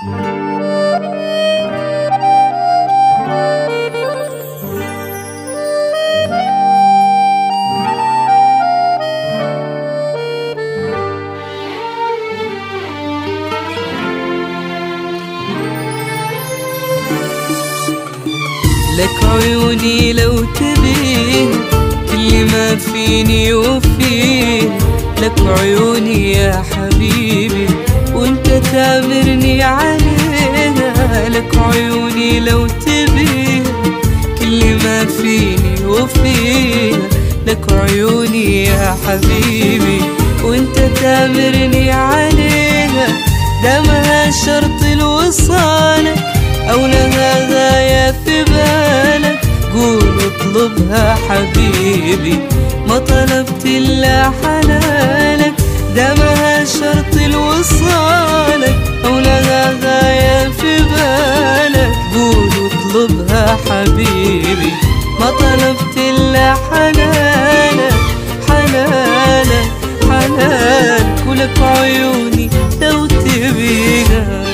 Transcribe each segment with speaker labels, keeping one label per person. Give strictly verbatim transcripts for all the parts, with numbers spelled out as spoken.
Speaker 1: لك عيوني لو تبيه كل ما فيني وفيه، لك عيوني يا حبيبي وانت تامرني عليها. لك عيوني لو تبيه كل ما فيني وفيه، لك عيوني يا حبيبي وانت تامرني عليها. دامها شرط الوصالك أو لها غاية في بالك، قول اطلبها حبيبي ما طلبت إلا حلالك. دامها شرط الوصالك أو لها غاية في بالك، قول اطلبها حبيبي ما طلبت إلا حلالك. حلالك حلالك ولك عيوني لو تبيها.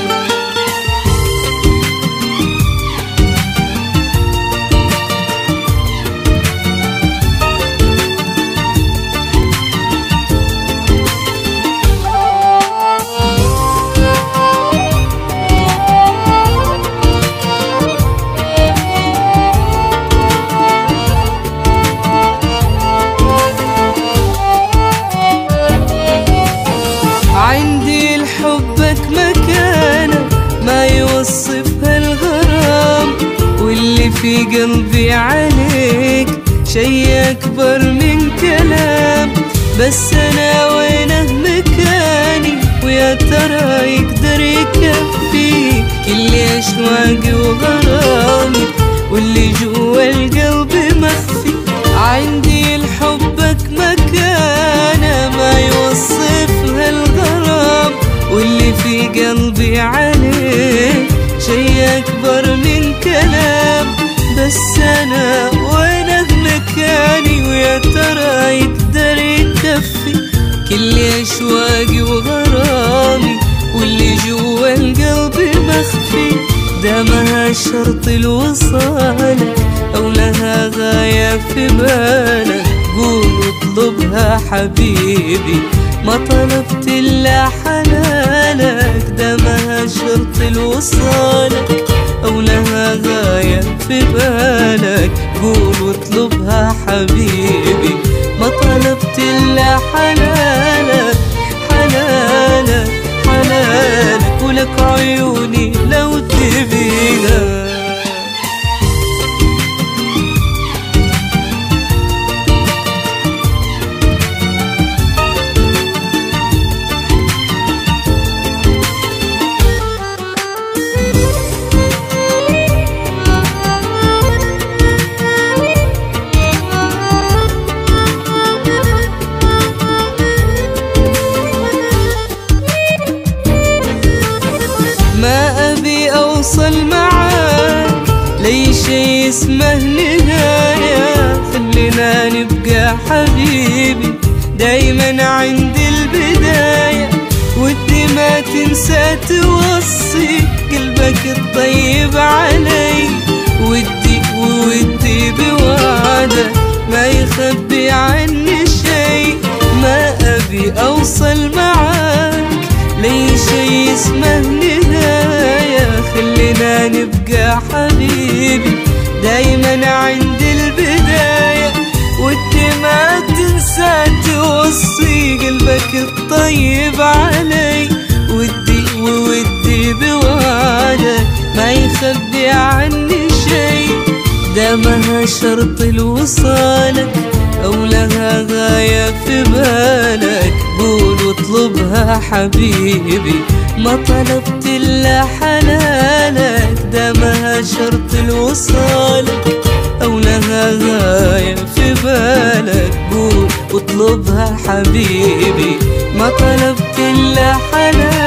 Speaker 1: عندي لحبك مكانة ما يوصفها الغرام، واللي في قلبي عليك شي أكبر من كلام. بس أنا وينه مكاني ويا ترى يقدر يكفي كل أشواقي وغرامي واللي جوا القلب مخفي. عندي لحبك مكانة ما يوصفها الغرام، واللي في قلبي عليه شي أكبر من كلام. بس أنا وينه مكاني ويا ترى يقدر يكفي كل أشواقي وغرامي واللي جوا القلب مخفي. دامها شرط الوصالك أو لها غاية في بالك، قول اطلبها حبيبي ما طلبت إلا حلالك. دامها شرط الوصالك أو لها غاية في بالك، قول اطلبها حبيبي ما طلبت إلا حلالك. حلالك حلالك ولك عيوني لو تبيها. ما أبي أوصل معاك لي شي اسمه نهاية، خلينا نبقى حبيبي دايما عند البداية. ودي ما تنسى توصي قلبك الطيب علي، ودي وودي بوعدك ما يخبي عني شي. ما أبي أوصل معاك لي شي اسمه نهاية، خلينا نبقى حبيبي دايما عند البداية. ودي ما تنسى توصي قلبك الطيب علي، ودي وودي بوعدك ما يخبي عني شي. دامها شرط الوصالك أو لها غاية في بالك، قول واطلبها حبيبي ما طلبت إلا حلالك. دامها شرط الوصالك أو لها غاية في بالك، قول واطلبها حبيبي ما طلبت إلا حلالك.